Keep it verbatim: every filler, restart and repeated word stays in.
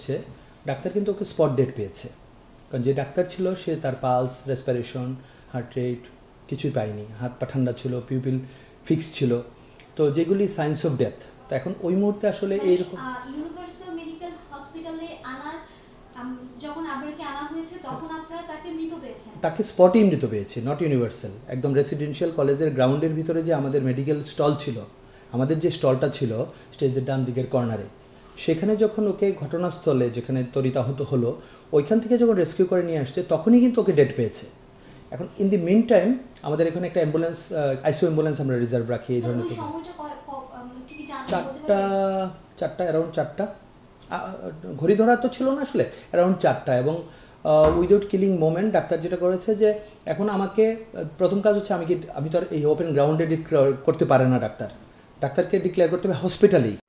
এসছে, ডাক্তার কিন্তু ওকে spot date পেয়েছে। কারণ যে ডাক্তার ছিল সে তার পালস, রেসপিরেশন, হার্ট রেট কিছুই পায়নি, হাত পা ঠান্ডা ছিল, পিউপিল ফিক্স ছিল, তো যেগুলি সাইন্স অফ ডেথ। তো এখন ওই মুহূর্তে আসলে এইরকম ইউনিভার্সাল মেডিকেল হসপিটালে আনার যখন আবরারকে আনা হয়েছে তখন আপনারা তাকে মৃত পেয়েছেন? তাকে স্পটেই মৃত পেয়েছি, নট ইউনিভার্সাল। একদম রেসিডেন্সিয়াল কলেজের গ্রাউন্ডের ভিতরে যে আমাদের মেডিকেল স্টল ছিল, আমাদের যে স্টলটা ছিল স্টেজের ডান দিকের কর্নারে, সেখানে যখন ওকে ঘটনাস্থলে যেখানে তরিতাহত হলো ওইখান থেকে যখন রেস্কিউ করে নিয়ে আসছে তখনই কিন্তু ওকে ডেট পেয়েছে। এখন ইন দি মিন টাইম আমাদের এখানে একটা অ্যাম্বুলেন্স, আইসিইউ অ্যাম্বুলেন্স আমরা রিজার্ভ রাখি এই ধরনের। চারটা চারটা অ্যারাউন্ড চারটা ঘড়ি ধরা তো ছিল না আসলে, অ্যারাউন্ড চারটা। এবং উইদাউট কিলিং মোমেন্ট ডাক্তার যেটা করেছে যে এখন আমাকে প্রথম কাজ হচ্ছে আমি কি আমি তো আর এই ওপেন গ্রাউন্ডে করতে পারে না ডাক্তার, ডাক্তারকে ডিক্লেয়ার করতে হবে হসপিটালেই।